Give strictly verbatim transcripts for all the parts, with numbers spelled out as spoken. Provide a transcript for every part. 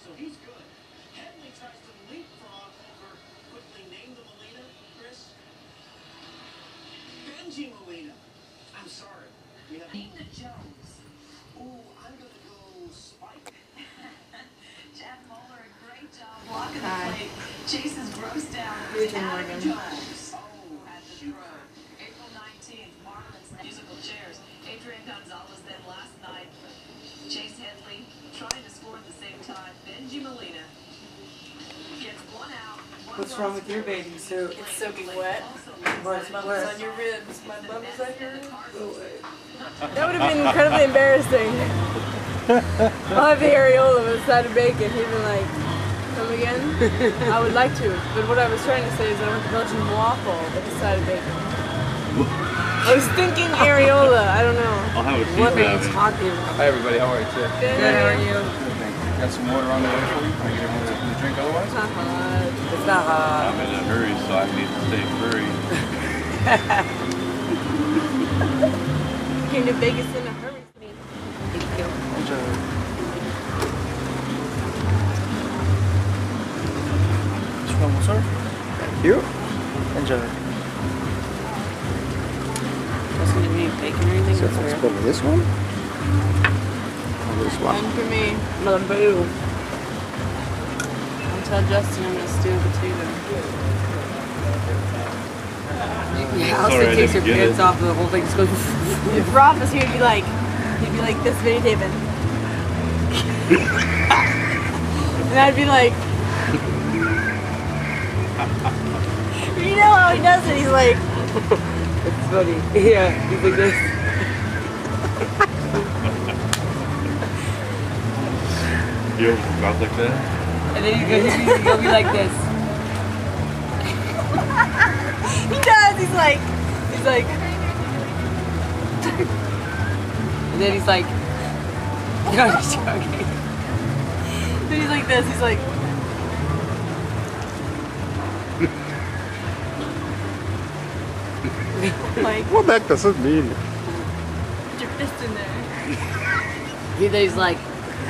so he's good. Henley tries to leapfrog over, quickly name the Melina, Chris. Benji Melina. I'm sorry. We have Nina Jones. Ooh, I'm gonna go Spike. Jeff Moeller, a great job blocking the plate. Chase is grossed down. Adam Jones. Oh, at the throw. April nineteenth, Marlins musical chairs. Adrian Gonzalez then last night. Chase Headley trying to score at the same time. Benji Melina gets one out. One What's wrong with your bathing suit? It's soaking wet. What's my bum's on your ribs. My bum is on your ribs. That would have been incredibly embarrassing. I'll have the areola with a side of bacon. He'd been like, come again? I would like to, but what I was trying to say is I want the Belgian waffle with a side of bacon. I was thinking areola, I don't know. I'll have a seat. What are you talking about? Hi everybody, how are you today? Good, how are you? Good, thank you. Got some water on the way for you. Can I get everyone something to drink otherwise? It's not hot. It's not hot. I'm in a hurry, so I need to stay hurry. Came to Vegas in a hurry. Thank you. Enjoy. This one, sir? Thank you. Enjoy. Doesn't give me bacon or anything. So let's go with this one? Or this one? One for me. Another boo. I'll tell Justin I'm gonna stew a potato. Yeah, Alison takes her pants off and the whole thing just goes. If Rob was here, he'd be like, he'd be like this many David. And I'd be like, you know how he does it? He's like, it's funny. Yeah, he's like this. You ever mouth like that? And then he's gonna, he's gonna be like this. He does. He's like, he's like, and then he's like, no, he's joking. Then he's like this. He's like, like, What the heck does it mean? put your fist in there. He then he's like,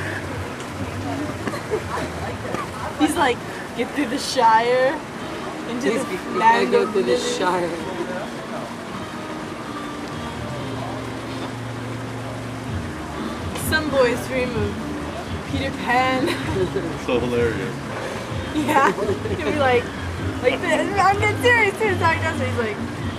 he's like, get through the Shire. Into Please the be, we land gotta go of through this living. Shire. Some boys dream of Peter Pan. So hilarious. Yeah, he'd be like, like this. I'm dead serious. Serious how he does it. He's like,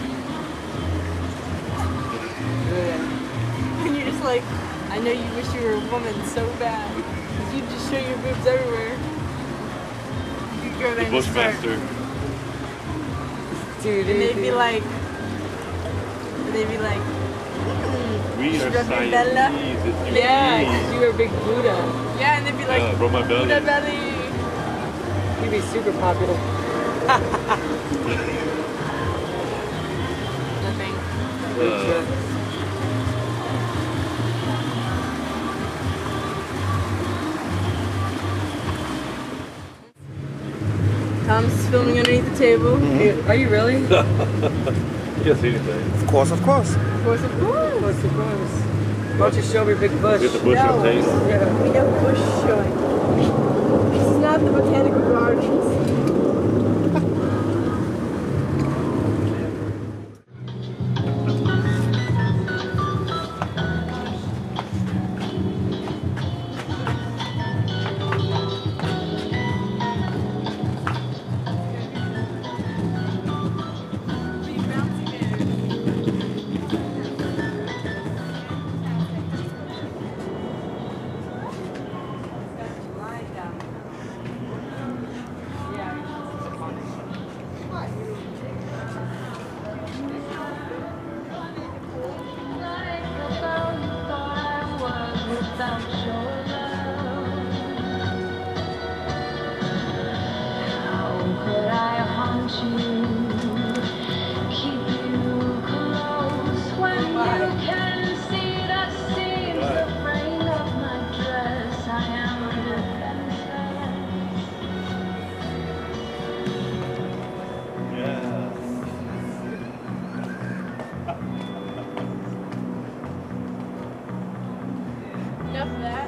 and you're just like, I know you wish you were a woman so bad. You just show your boobs everywhere. You go there The and start. Bushmaster. And they'd be like, they'd be like, mm, We are rub your Bella. Siamese. Yeah, because you were a big Buddha. Yeah, and they'd be like, Yeah, rub my belly. Buddha belly. You'd be super popular. Nothing. Uh, Tom's filming underneath the table. Are you really? You can't see anything. Of course, of course. Of course, of course. Of course, of course. Why don't you show me your big bush? Get the bush No. on taste. Yeah. We got bush showing. This is not the botanical gardens. Enough of that.